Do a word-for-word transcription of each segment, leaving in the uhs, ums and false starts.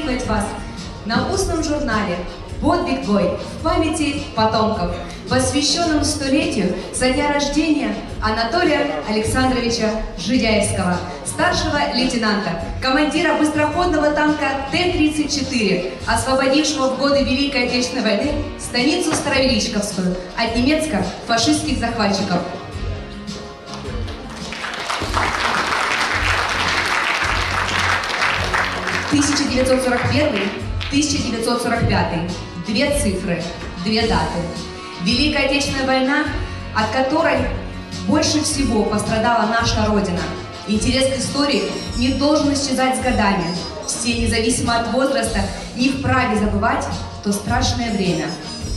приветствовать вас на устном журнале «Подвиг твой» в памяти потомков, посвященном столетию со дня рождения Анатолия Александровича Жидяевского, старшего лейтенанта, командира быстроходного танка Т тридцать четыре, освободившего в годы Великой Отечественной войны станицу Старовеличковскую от немецко-фашистских захватчиков. тысяча девятьсот сорок первый — тысяча девятьсот сорок пятый. Две цифры, две даты. Великая Отечественная война, от которой больше всего пострадала наша Родина. Интерес к истории не должен исчезать с годами. Все, независимо от возраста, не вправе забывать то страшное время.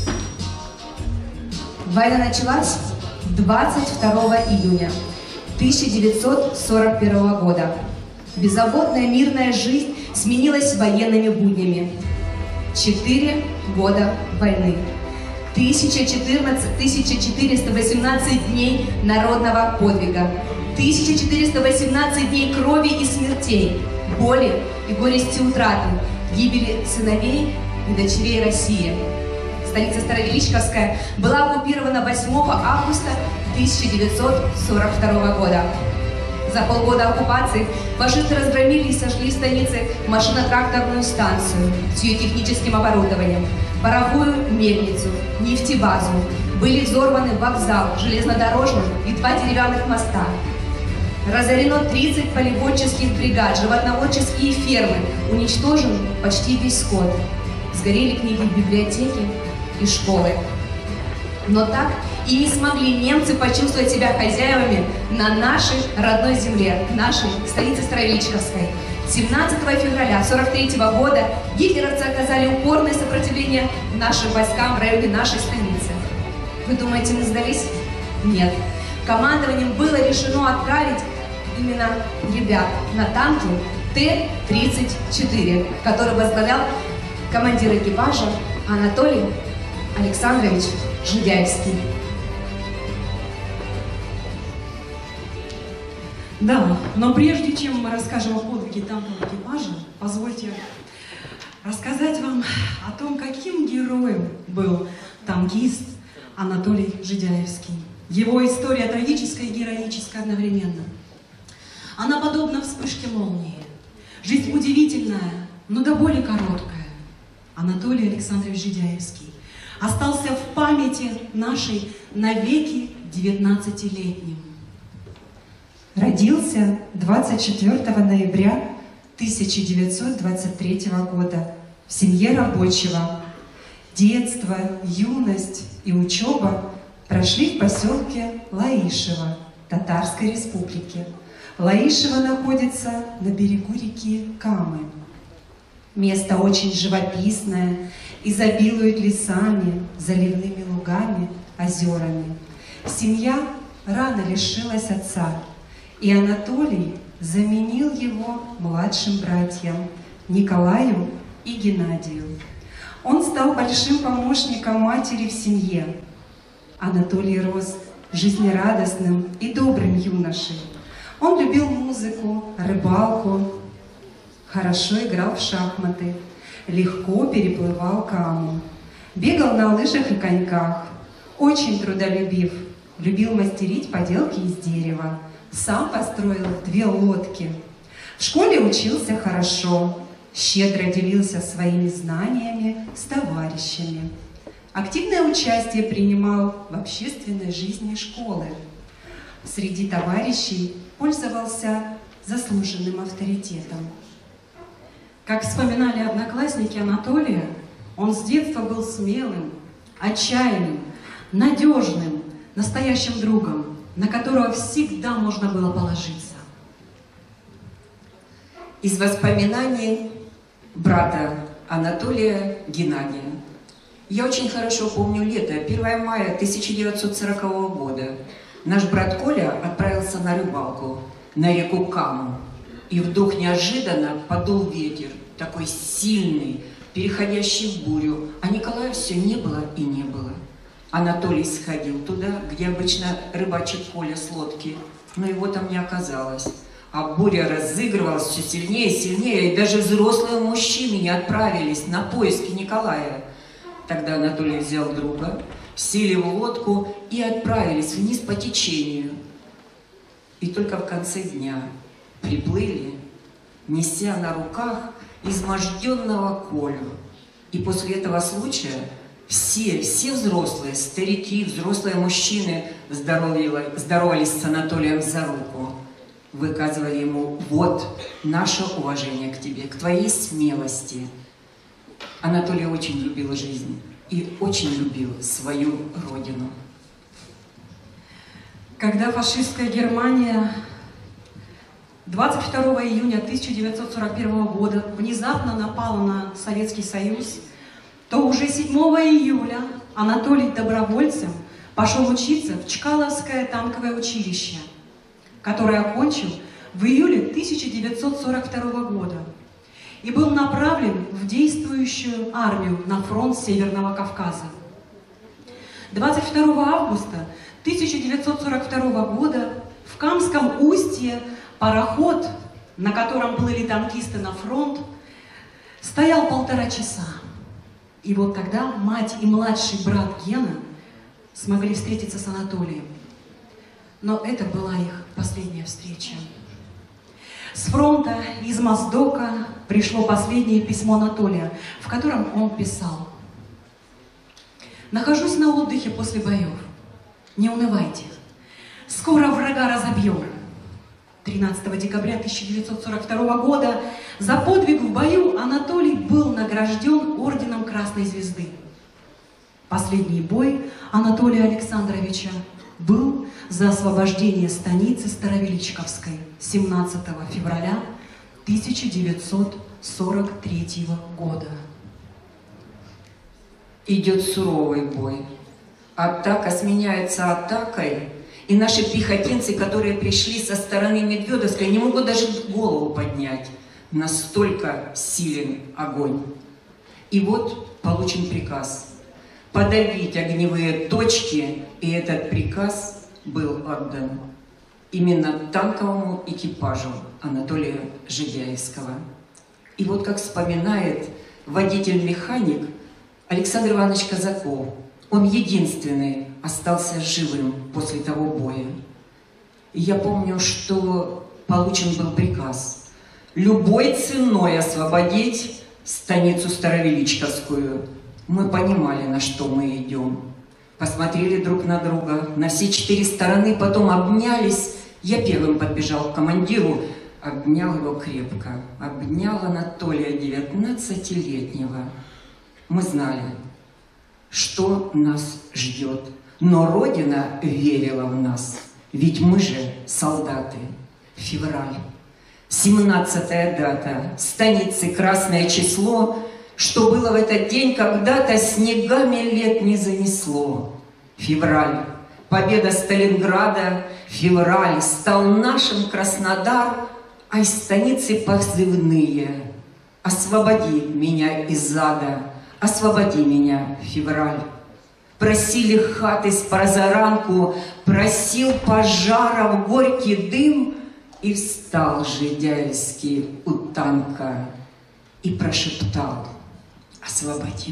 Война началась двадцать второго июня тысяча девятьсот сорок первого года. Беззаботная мирная жизнь сменилась военными буднями. Четыре года войны. тысяча четыреста восемнадцать дней народного подвига. тысяча четыреста восемнадцать дней крови и смертей, боли и горести утраты, гибели сыновей и дочерей России. Столица Старовеличковская была оккупирована восьмого августа тысяча девятьсот сорок второго года. За полгода оккупации фашисты разгромили и сожгли в станице машино-тракторную станцию с ее техническим оборудованием, паровую мельницу, нефтебазу. Были взорваны вокзал, железнодорожный и два деревянных моста. Разорено тридцать полеводческих бригад, животноводческие фермы, уничтожен почти весь скот. Сгорели книги в библиотеке и школы. Но так и не смогли немцы почувствовать себя хозяевами на нашей родной земле, нашей столице Старовеличковской. семнадцатого февраля сорок третьего года гитлеровцы оказали упорное сопротивление нашим войскам в районе нашей станицы. Вы думаете, мы сдались? Нет. Командованием было решено отправить именно ребят на танке Т тридцать четыре, который возглавлял командир экипажа Анатолий Александрович Жидяевский. Да, но прежде чем мы расскажем о подвиге танкового экипажа, позвольте рассказать вам о том, каким героем был танкист Анатолий Жидяевский. Его история трагическая и героическая одновременно. Она подобна вспышке молнии. Жизнь удивительная, но до боли короткая. Анатолий Александрович Жидяевский остался в памяти нашей навеки девятнадцатилетним. Родился двадцать четвёртого ноября тысяча девятьсот двадцать третьего года в семье рабочего. Детство, юность и учеба прошли в поселке Лаишево Татарской Республики. Лаишево находится на берегу реки Камы. Место очень живописное, изобилует лесами, заливными лугами, озерами. Семья рано лишилась отца, и Анатолий заменил его младшим братьям Николаю и Геннадию. Он стал большим помощником матери в семье. Анатолий рос жизнерадостным и добрым юношей. Он любил музыку, рыбалку, хорошо играл в шахматы, легко переплывал Каму, бегал на лыжах и коньках, очень трудолюбив, любил мастерить поделки из дерева, сам построил две лодки. В школе учился хорошо, щедро делился своими знаниями с товарищами. Активное участие принимал в общественной жизни школы. Среди товарищей пользовался заслуженным авторитетом. Как вспоминали одноклассники Анатолия, он с детства был смелым, отчаянным, надежным, настоящим другом, на которого всегда можно было положиться. Из воспоминаний брата Анатолия Геннадия. Я очень хорошо помню лето, первое мая тысяча девятьсот сорокового года. Наш брат Коля отправился на рыбалку на реку Каму. И вдруг неожиданно подул ветер, такой сильный, переходящий в бурю. А Николая все не было и не было. Анатолий сходил туда, где обычно рыбачит Коля с лодки, но его там не оказалось. А буря разыгрывалась все сильнее и сильнее, и даже взрослые мужчины не отправились на поиски Николая. Тогда Анатолий взял друга, сели в лодку и отправились вниз по течению. И только в конце дня приплыли, неся на руках изможденного Колю. И после этого случая все, все взрослые, старики, взрослые мужчины здоровались с Анатолием за руку. Выказывали ему: вот наше уважение к тебе, к твоей смелости. Анатолий очень любил жизнь и очень любил свою родину. Когда фашистская Германия двадцать второго июня тысяча девятьсот сорок первого года внезапно напала на Советский Союз, то уже седьмого июля Анатолий добровольцем пошел учиться в Чкаловское танковое училище, которое окончил в июле тысяча девятьсот сорок второго года и был направлен в действующую армию на фронт Северного Кавказа. двадцать второго августа тысяча девятьсот сорок второго года в Камском устье пароход, на котором плыли танкисты на фронт, стоял полтора часа. И вот тогда мать и младший брат Гена смогли встретиться с Анатолием. Но это была их последняя встреча. С фронта, из Моздока, пришло последнее письмо Анатолия, в котором он писал: «Нахожусь на отдыхе после боев. Не унывайте. Скоро врага разобьем». тринадцатого декабря тысяча девятьсот сорок второго года за подвиг в бою Анатолий был награжден орденом Красной Звезды. Последний бой Анатолия Александровича был за освобождение станицы Старовеличковской семнадцатого февраля тысяча девятьсот сорок третьего года. Идет суровый бой. Атака сменяется атакой, и наши пехотинцы, которые пришли со стороны Медведовской, не могут даже голову поднять. Настолько силен огонь. И вот получен приказ подавить огневые точки, и этот приказ был отдан именно танковому экипажу Анатолия Жидяевского. И вот как вспоминает водитель-механик Александр Иванович Казаков, он единственный остался живым после того боя. И я помню, что получен был приказ любой ценой освободить станицу Старовеличковскую. Мы понимали, на что мы идем. Посмотрели друг на друга, на все четыре стороны, потом обнялись. Я первым подбежал к командиру, обнял его крепко. Обнял Анатолия, девятнадцатилетнего. Мы знали, что нас ждет. Но Родина верила в нас, ведь мы же солдаты. Февраль. семнадцатая дата, станицы красное число, что было в этот день когда-то снегами лет не занесло. Февраль. Победа Сталинграда. Февраль. Стал нашим Краснодар, а из станицы позывные. Освободи меня из ада, освободи меня, февраль. Просили хаты с позаранку, просил пожаров горький дым, и встал Жидяевский у танка и прошептал: освободим.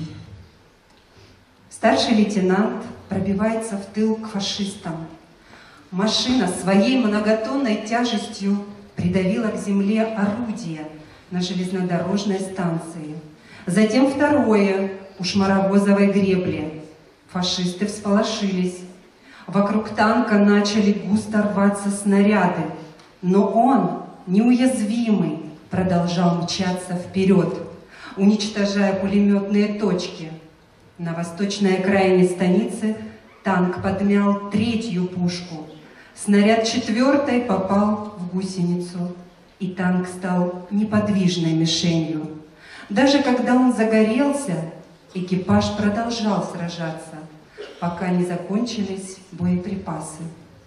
Старший лейтенант пробивается в тыл к фашистам. Машина своей многотонной тяжестью придавила к земле орудие на железнодорожной станции. Затем второе у Шмаровозовой гребли. Фашисты всполошились. Вокруг танка начали густо рваться снаряды, но он, неуязвимый, продолжал мчаться вперед, уничтожая пулеметные точки. На восточной окраине станицы танк подмял третью пушку. Снаряд четвертой попал в гусеницу, и танк стал неподвижной мишенью. Даже когда он загорелся, экипаж продолжал сражаться, пока не закончились боеприпасы.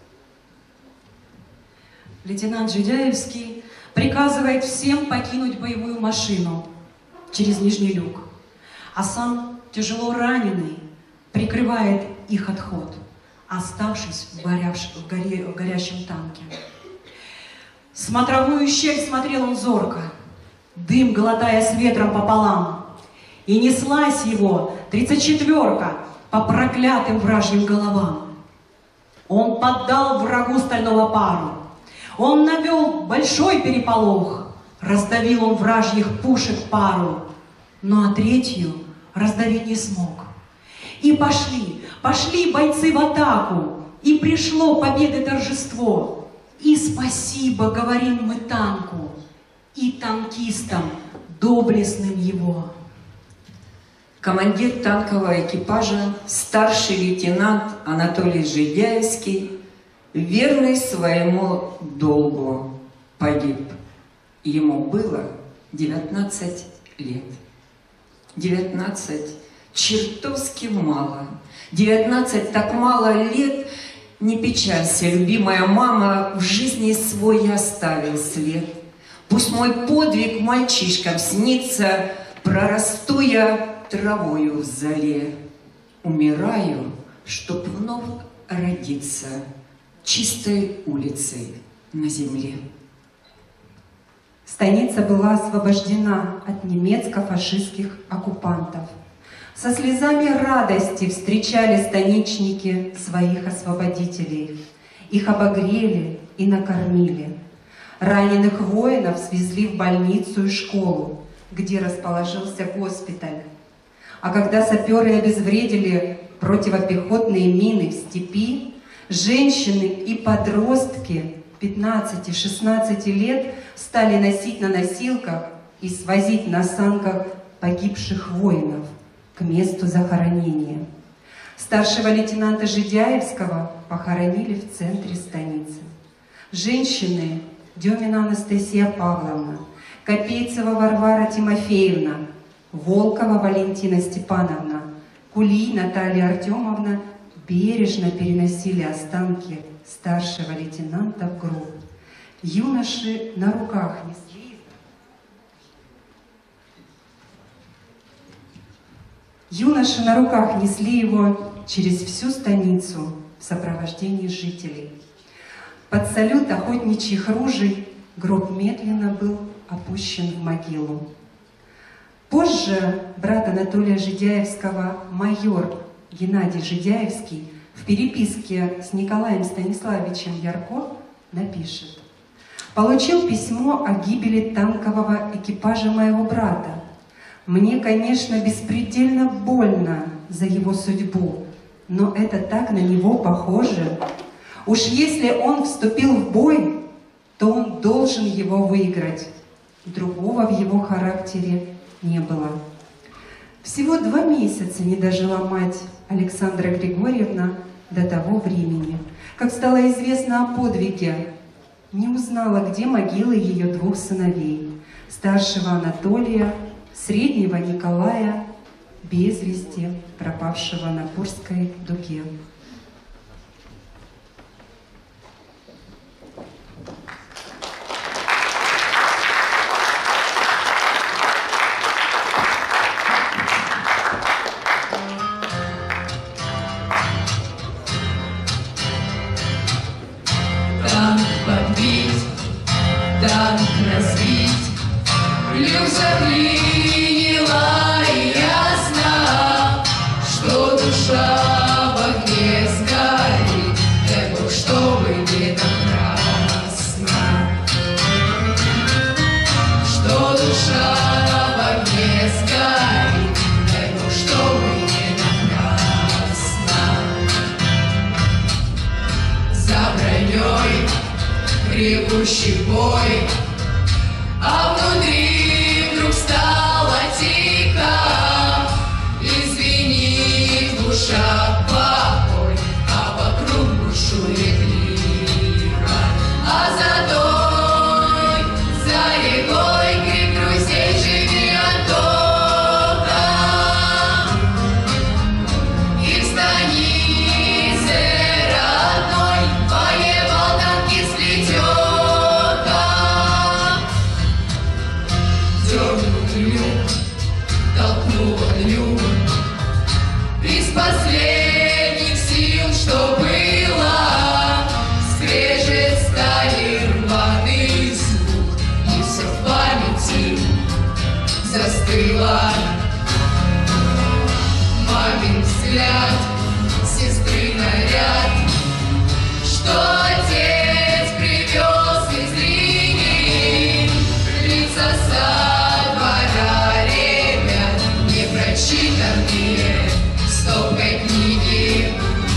Лейтенант Жидяевский приказывает всем покинуть боевую машину через нижний люк, а сам, тяжело раненый, прикрывает их отход, оставшись в, горяш... в, горе... в горящем танке. С смотровую щель смотрел он зорко, дым глотая с ветром пополам. И неслась его тридцать четверка по проклятым вражьим головам. Он поддал врагу стального пару, он навел большой переполох, раздавил он вражьих пушек пару, но а третью раздавить не смог. И пошли, пошли бойцы в атаку, и пришло победы торжество. И спасибо, говорим мы танку, и танкистам доблестным его. Командир танкового экипажа, старший лейтенант Анатолий Жидяевский, верный своему долгу, погиб. Ему было девятнадцать лет. девятнадцать чертовски мало. девятнадцать так мало лет. Не печалься, любимая мама, в жизни свой я оставил след. Пусть мой подвиг мальчишкам снится, прорасту я травою в зале. Умираю, чтоб вновь родиться чистой улицей на земле. Станица была освобождена от немецко-фашистских оккупантов. Со слезами радости встречали станичники своих освободителей. Их обогрели и накормили. Раненых воинов свезли в больницу и школу, где расположился госпиталь. А когда саперы обезвредили противопехотные мины в степи, женщины и подростки пятнадцати-шестнадцати лет стали носить на носилках и свозить на санках погибших воинов к месту захоронения. Старшего лейтенанта Жидяевского похоронили в центре станицы. Женщины Демина Анастасия Павловна, Копейцева Варвара Тимофеевна, Волкова Валентина Степановна, Кулий Наталья Артемовна бережно переносили останки старшего лейтенанта в гроб. Юноши на руках несли. Юноши на руках несли его через всю станицу в сопровождении жителей. Под салют охотничьих ружей гроб медленно был опущен в могилу. Позже брат Анатолия Жидяевского, майор Геннадий Жидяевский, в переписке с Николаем Станиславовичем Ярко напишет: «Получил письмо о гибели танкового экипажа моего брата. Мне, конечно, беспредельно больно за его судьбу, но это так на него похоже. Уж если он вступил в бой, то он должен его выиграть. Другого в его характере не было». Всего два месяца не дожила мать Александра Григорьевна до того времени, как стало известно о подвиге. Не узнала, где могилы ее двух сыновей, старшего Анатолия, среднего Николая, без вести пропавшего на Курской дуге. Танк подбить, танк разбить, плюса приняла и ясно, что душа в огне сгорит, дай Бог, чтобы не напрасно, что душа в огне сгорит, дай Бог, чтобы не напрасно. За броней ревущий бой, а внутри вдруг стало тихо, извини, душа, покой, а вокруг бушует лихо, а за той, за рекой крик друзей живи оттока, и в станице родной воевал танкист Летёка. Дернул люк, застыла. Мамин взгляд, сестры наряд, что отец привез из Риги. Лица со двора ребят, не прочитанные стопкой книги.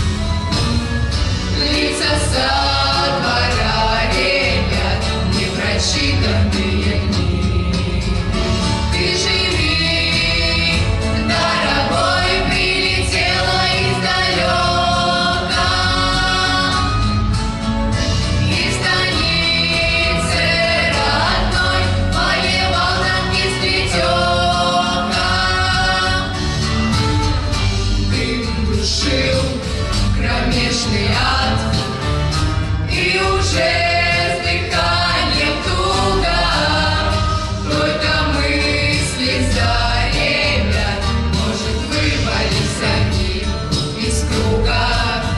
Лица со двора ребят, не прочитанные книги. Ты живи, дорогой, прилетела издалека. Из станицы родной воевал танкист Пятёка. Дым душил кромешный ад, и уже с дыханием туго только мысли за ребят, может, вырвались они из круга.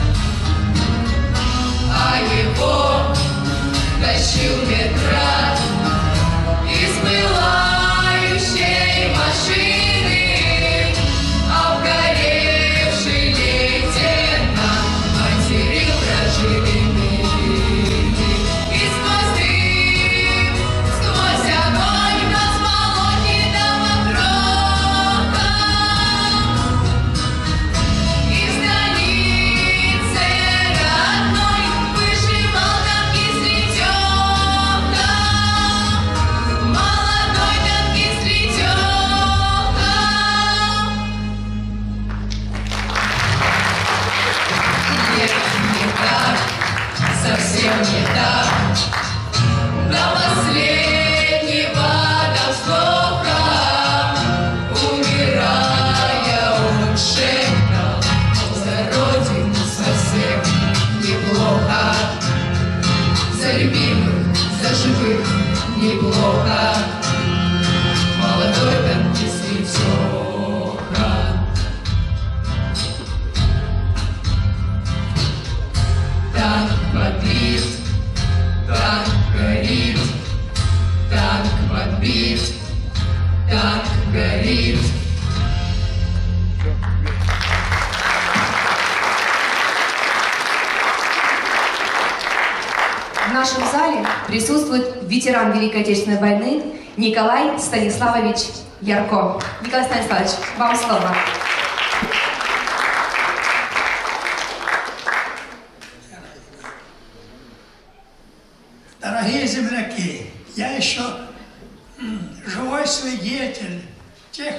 А его тащил медбрат из пылающей машины, а обгоревший лейтенант материл вражины. И сквозь дым, сквозь огонь нас молотит домокрока. Из станицы родной выживал танкист Летёка. Молодой танкист Летёка. Нет, не так, совсем не так. До последнего, до вздоха, умирая, он шептал: за родину совсем неплохо, за любимых, за живых неплохо. Молодой танкист Летёка. Танк подбит, танк горит, танк подбит, танк горит. В нашем зале присутствует ветеран Великой Отечественной войны Николай Станиславович Ярко. Николай Станиславович, вам слово. Дорогие земляки, я еще м, живой свидетель тех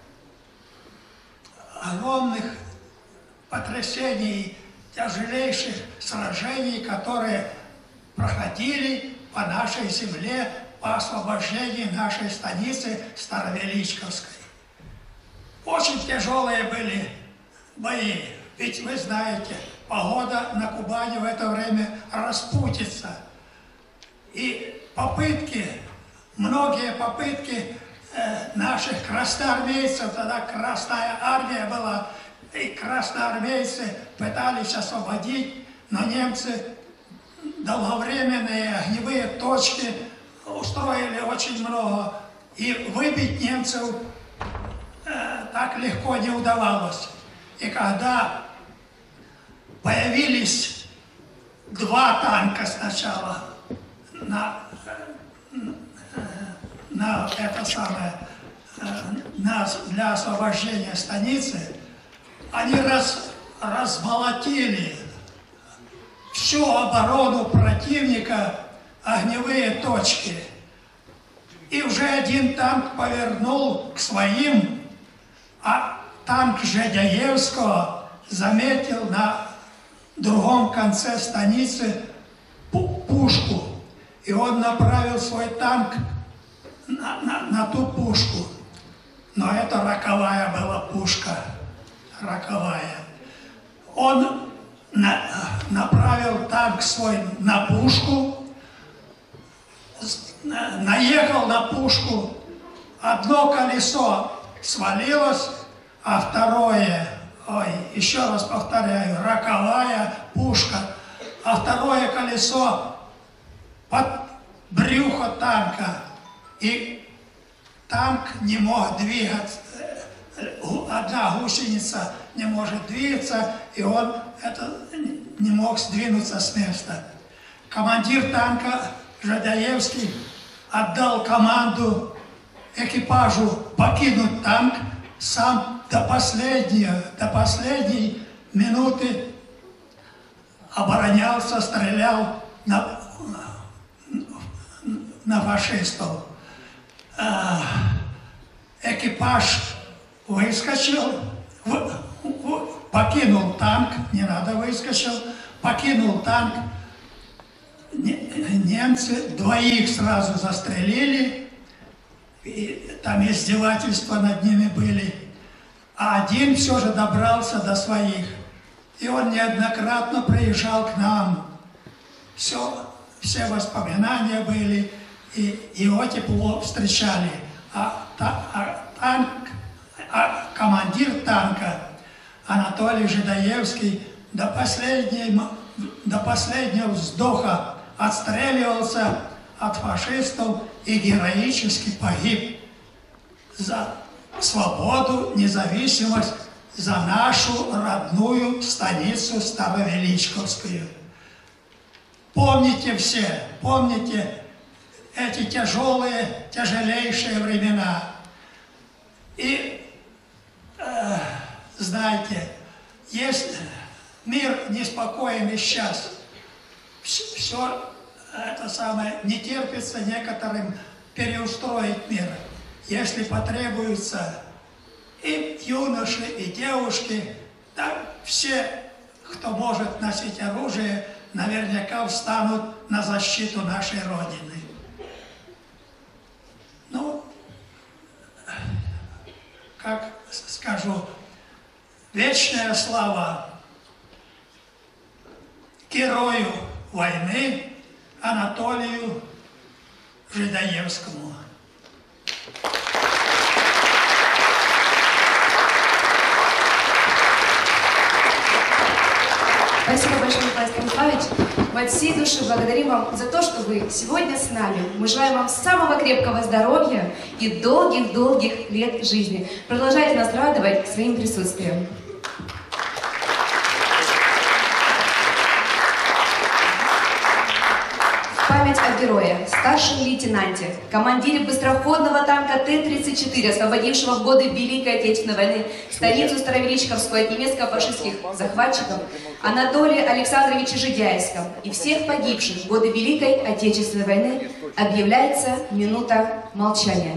огромных потрясений, тяжелейших сражений, которые проходили по нашей земле по освобождению нашей станицы Старовеличковской. Очень тяжелые были бои, ведь вы знаете, погода на Кубани в это время распутится. И попытки, многие попытки э, наших красноармейцев, тогда Красная Армия была, и красноармейцы пытались освободить, но немцы долговременные огневые точки устроили очень много, и выбить немцев э, так легко не удавалось. И когда появились два танка сначала на, на это самое, на, для освобождения станицы, они раз, разболотили всю оборону противника, огневые точки. И уже один танк повернул к своим, а танк Жедяевского заметил на другом конце станицы пушку. И он направил свой танк на, на, на ту пушку. Но это роковая была пушка. Роковая. Он на, направил танк свой на пушку, наехал на пушку, одно колесо свалилось, а второе, ой, еще раз повторяю, роковая пушка, а второе колесо под брюхо танка. И танк не мог двигаться, одна гусеница не может двигаться, и он это, не мог сдвинуться с места. Командир танка Жадаевский отдал команду экипажу покинуть танк, сам до последней, до последней минуты оборонялся, стрелял на, на фашистов. Экипаж выскочил, в, в, покинул танк, не надо выскочил, покинул танк, немцы двоих сразу застрелили, и там издевательства над ними были, а один все же добрался до своих, и он неоднократно приезжал к нам, все, все воспоминания были, и его тепло встречали, а, а танк, а командир танка Анатолий Жидаевский до последнего, до последнего вздоха отстреливался от фашистов и героически погиб за свободу, независимость, за нашу родную станицу Старовеличковскую. Помните все, помните эти тяжелые, тяжелейшие времена. И э, знаете, если мир неспокоен и сейчас, все это самое не терпится некоторым переустроить мир. Если потребуется и юноши, и девушки, да, все, кто может носить оружие, наверняка встанут на защиту нашей Родины. Ну, как скажу, вечная слава герою войны Анатолию Жидаевскому. Спасибо большое, Николай Станиславович. Мы от всей души благодарим вам за то, что вы сегодня с нами. Мы желаем вам самого крепкого здоровья и долгих-долгих лет жизни. Продолжайте нас радовать своим присутствием. Память о герое, старшем лейтенанте, командире быстроходного танка Т тридцать четыре, освободившего в годы Великой Отечественной войны столицу Старовеличковскую от немецко-фашистских захватчиков, Анатолии Александровиче Жидяевском и всех погибших в годы Великой Отечественной войны объявляется минута молчания.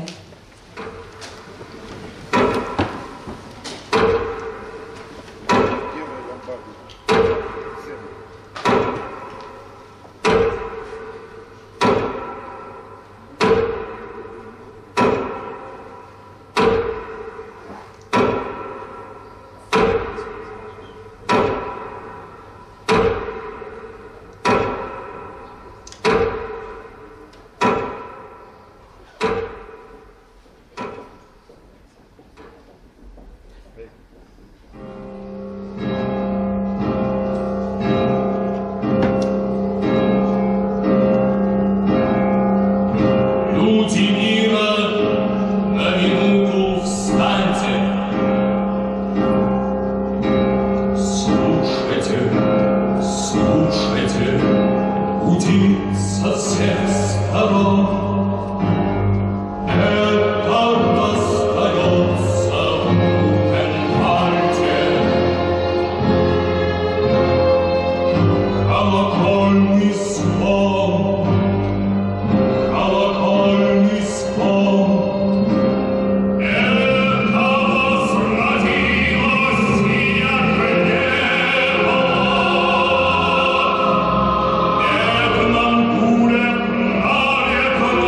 Пуля, правее,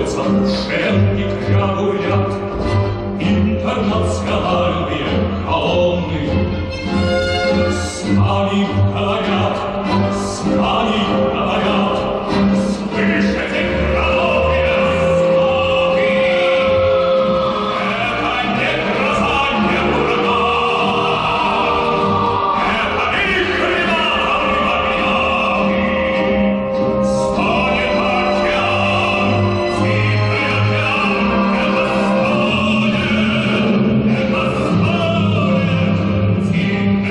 строится шеренги к ряду ряд, интернациональные колонны. С нами говорят, с нами говорят, слышите громовые звуки. Это не гроза, не ураган, это их ребята выморяки. Стонет океан, тихий океан, это стонет, это стонет, тихий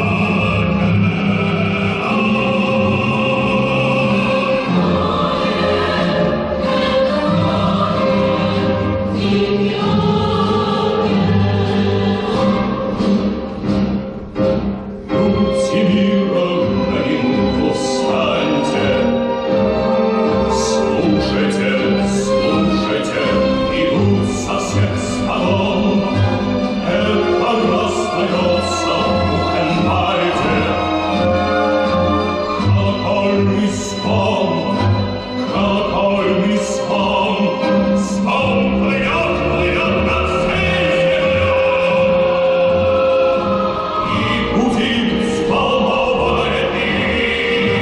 Люди мира, на минуту встаньте. Слушайте, слушайте, идут со всех сторон. Это раздается в Бухенвальде. Колокольный звон, колокольный звон, звон плывет, плывет над всей землей. И гудит взволнованный мир.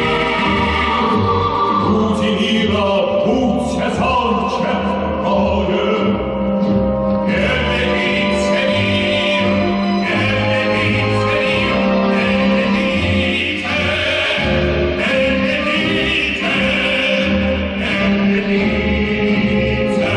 Люди мира, будьте зорче в поле. Не глядите мир, не глядите мир, не глядите, не глядите, не глядите,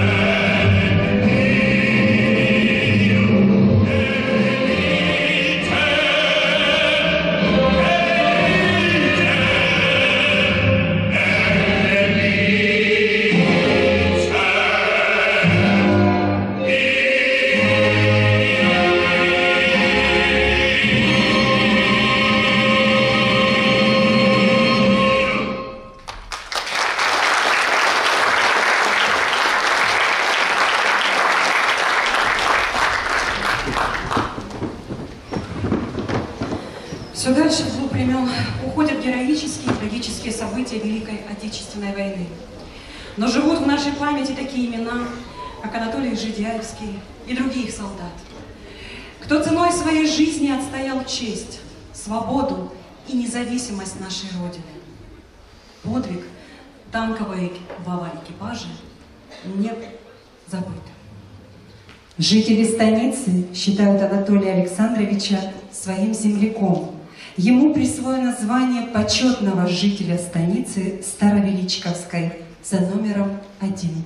Все дальше в глубь времен уходят героические и трагические события Великой Отечественной войны. Но живут в нашей памяти такие имена, как Анатолий Жидяевский и других солдат, кто ценой своей жизни отстоял честь, свободу и независимость нашей Родины. Подвиг танкового экипажа не забыт. Жители станицы считают Анатолия Александровича своим земляком. Ему присвоено звание почетного жителя станицы Старовеличковской за номером один.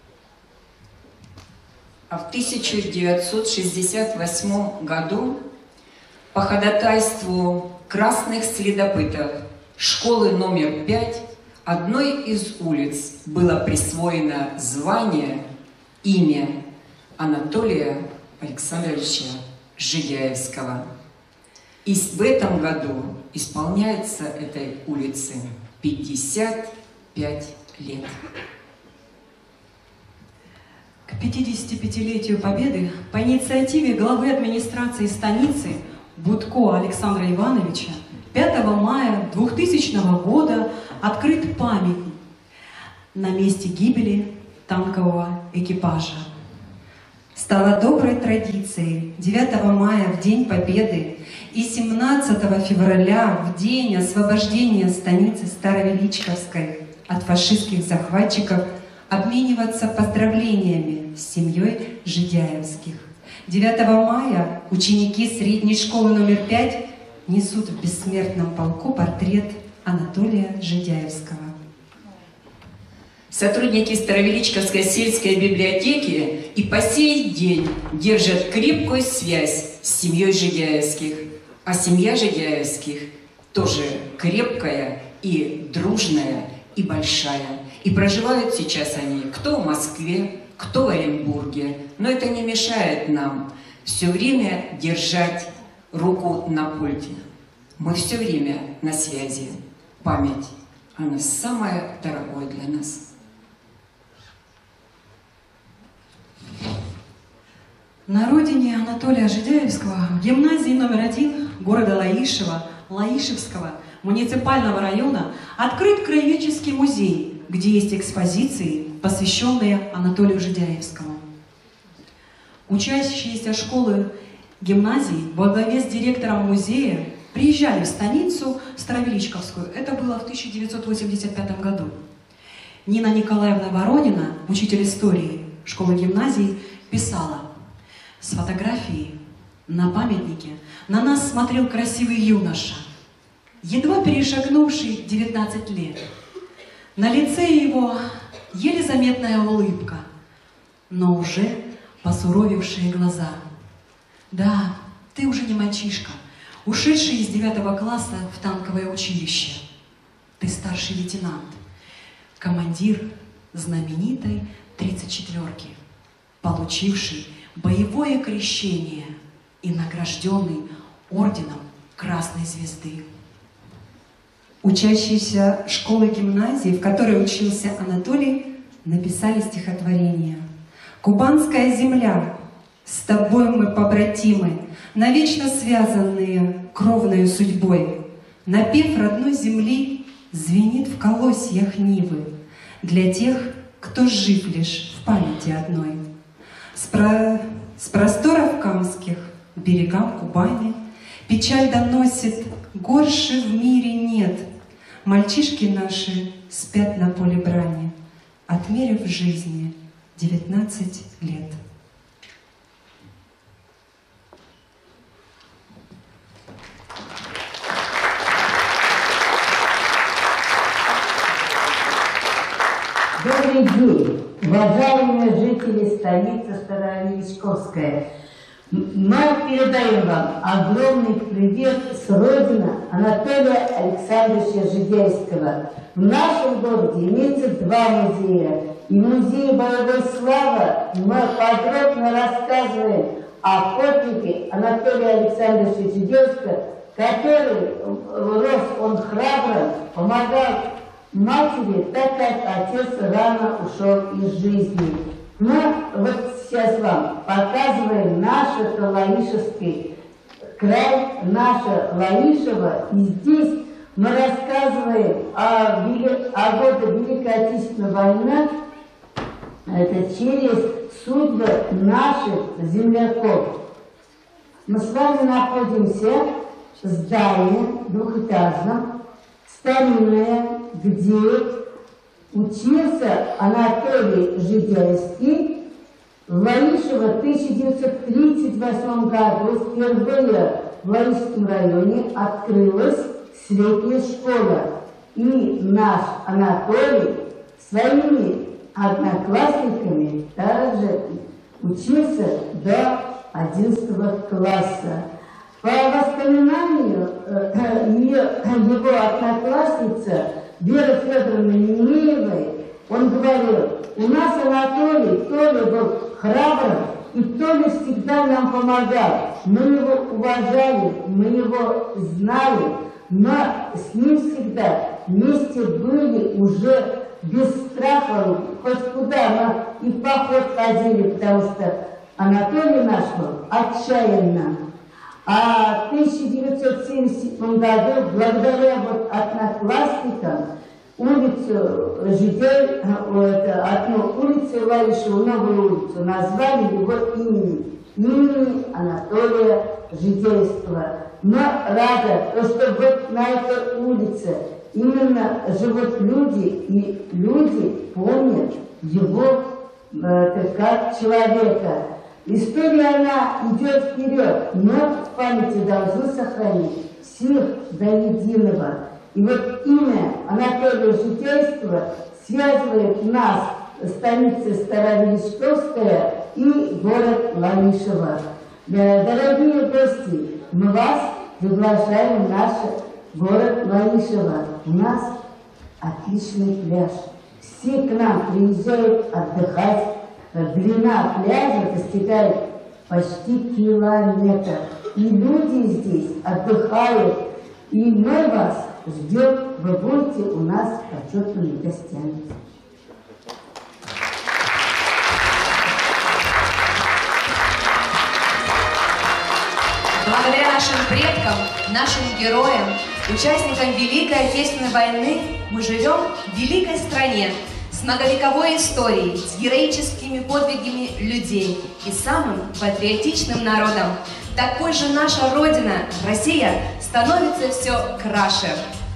А в тысяча девятьсот шестьдесят восьмом году по ходатайству красных следопытов школы номер пять одной из улиц было присвоено звание, имя Анатолия Александровича Жидяевского. И в этом году исполняется этой улице пятьдесят пять лет. К пятидесятипятилетию Победы по инициативе главы администрации станицы Будко Александра Ивановича пятого мая двухтысячного года открыт памятник на месте гибели танкового экипажа. Стало доброй традицией девятого мая в День Победы и семнадцатого февраля в день освобождения станицы Старовеличковской от фашистских захватчиков обмениваться поздравлениями с семьей Жидяевских. девятого мая ученики средней школы номер пять несут в бессмертном полку портрет Анатолия Жидяевского. Сотрудники Старовеличковской сельской библиотеки и по сей день держат крепкую связь с семьей Жидяевских. А семья Жидяевских тоже крепкая и дружная и большая. И проживают сейчас они кто в Москве, кто в Оренбурге. Но это не мешает нам все время держать руку на пульте. Мы все время на связи. Память, она самая дорогая для нас. На родине Анатолия Жидяевского в гимназии номер один города Лаишева, Лаишевского муниципального района открыт краеведческий музей, где есть экспозиции посвященные Анатолию Жидяевскому. Учащиеся школы гимназии во главе с директором музея приезжали в станицу Старовеличковскую. Это было в тысяча девятьсот восемьдесят пятом году. Нина Николаевна Воронина, учитель истории школы-гимназии, писала: «С фотографии на памятнике на нас смотрел красивый юноша, едва перешагнувший девятнадцать лет. На лице его еле заметная улыбка, но уже посуровевшие глаза. Да, ты уже не мальчишка, ушедший из девятого класса в танковое училище. Ты старший лейтенант, командир знаменитой тридцать четвёрки, получивший боевое крещение и награжденный орденом Красной Звезды». Учащиеся школы-гимназии, в которой учился Анатолий, написали стихотворение. «Кубанская земля, с тобой мы побратимы, навечно связанные кровною судьбой. Напев родной земли звенит в колосьях нивы для тех, кто жив лишь в памяти одной. С, про... с просторов камских к берегам Кубани печаль доносит, горше в мире нет. Мальчишки наши спят на поле брани, отмерив жизни девятнадцать лет». Добрый день, уважаемые жители столицы Старовеличковская. Мы передаем вам огромный привет с родины Анатолия Александровича Жидяевского. В нашем городе имеется два музея. И в музее боевой славы мы подробно рассказываем о подвиге Анатолия Александровича Жидяевского, который рос он храбро, помогал матери, так как отец рано ушел из жизни. Мы вот сейчас вам показываем наш Лаишевский край, наше Лаишево. И здесь мы рассказываем о, о годы Великой Отечественной войны, это через судьбы наших земляков. Мы с вами находимся в здании двухэтажном, старинное, где учился Анатолий Жидяевский. В Лаишево в тысяча девятьсот тридцать восьмом году впервые в Лаишском районе открылась средняя школа. И наш Анатолий своими одноклассниками также учился до одиннадцатого класса. По воспоминанию его одноклассницы Веры Федоровны Минеевой, он говорил: у нас Анатолий то ли был храбрым, и то ли всегда нам помогал. Мы его уважали, мы его знали, но с ним всегда вместе были уже без страха, хоть куда мы и в поход ходили, потому что Анатолий наш был отчаянно. А в тысяча девятьсот семьдесят седьмом году, благодаря вот одноклассникам, улицу Жидяй, одну улицу Лаишева, новую улицу, назвали его именем, имени Анатолия Жидяевского. Мы рады, что вот на этой улице именно живут люди, и люди помнят его э, как человека. История, она идет вперед, но в памяти должны сохранить всех до единого. И вот имя Анатолия Жидяевского связывает нас, станица Старовеличковская и город Лаишево. Дорогие гости, мы вас приглашаем в наш город Лаишево. У нас отличный пляж. Все к нам приезжают отдыхать. Длина пляжа достигает почти километр. И люди здесь отдыхают. И мы вас ждем. Вы будете у нас почетными гостями. Благодаря нашим предкам, нашим героям, участникам Великой Отечественной войны, мы живем в великой стране с многовековой историей, с героическими подвигами людей и самым патриотичным народом. Такой же наша Родина, Россия, становится все краше.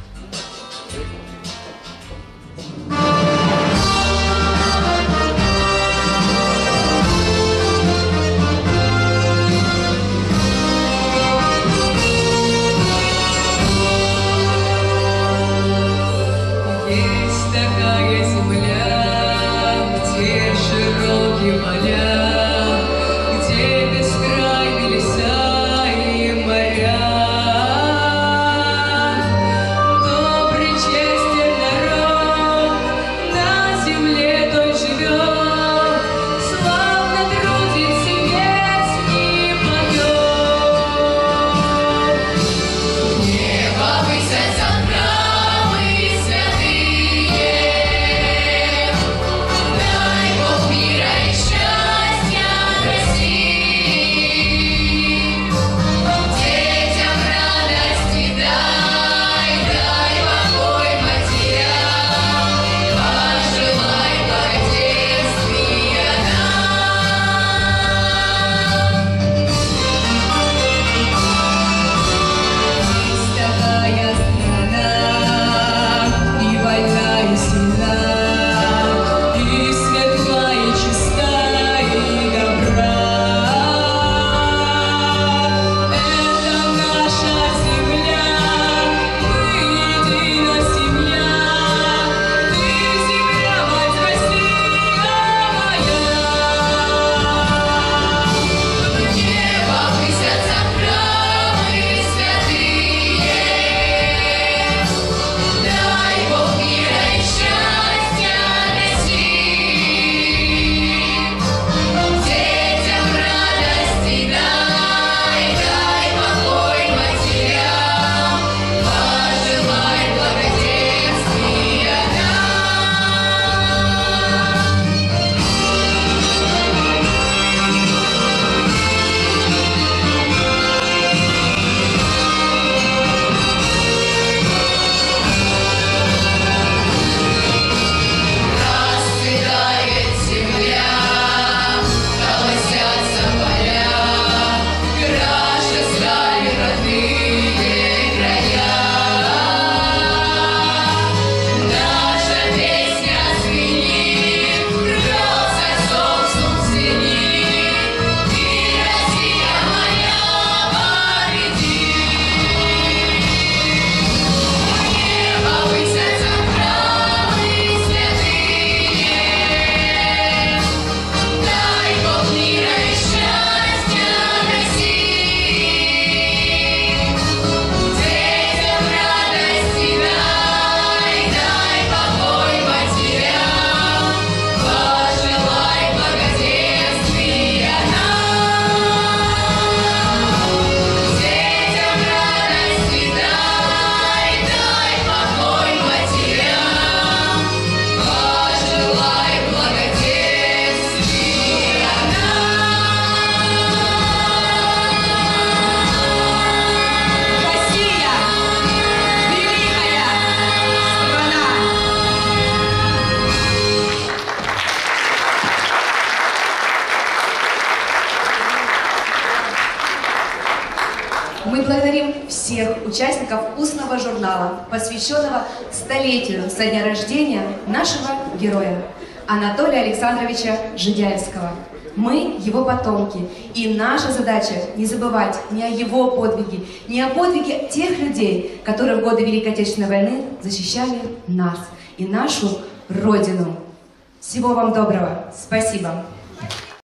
Мы благодарим всех участников устного журнала, посвященного столетию со дня рождения нашего героя Анатолия Александровича Жидяевского. Мы его потомки, и наша задача не забывать ни о его подвиге, ни о подвиге тех людей, которые в годы Великой Отечественной войны защищали нас и нашу Родину. Всего вам доброго. Спасибо.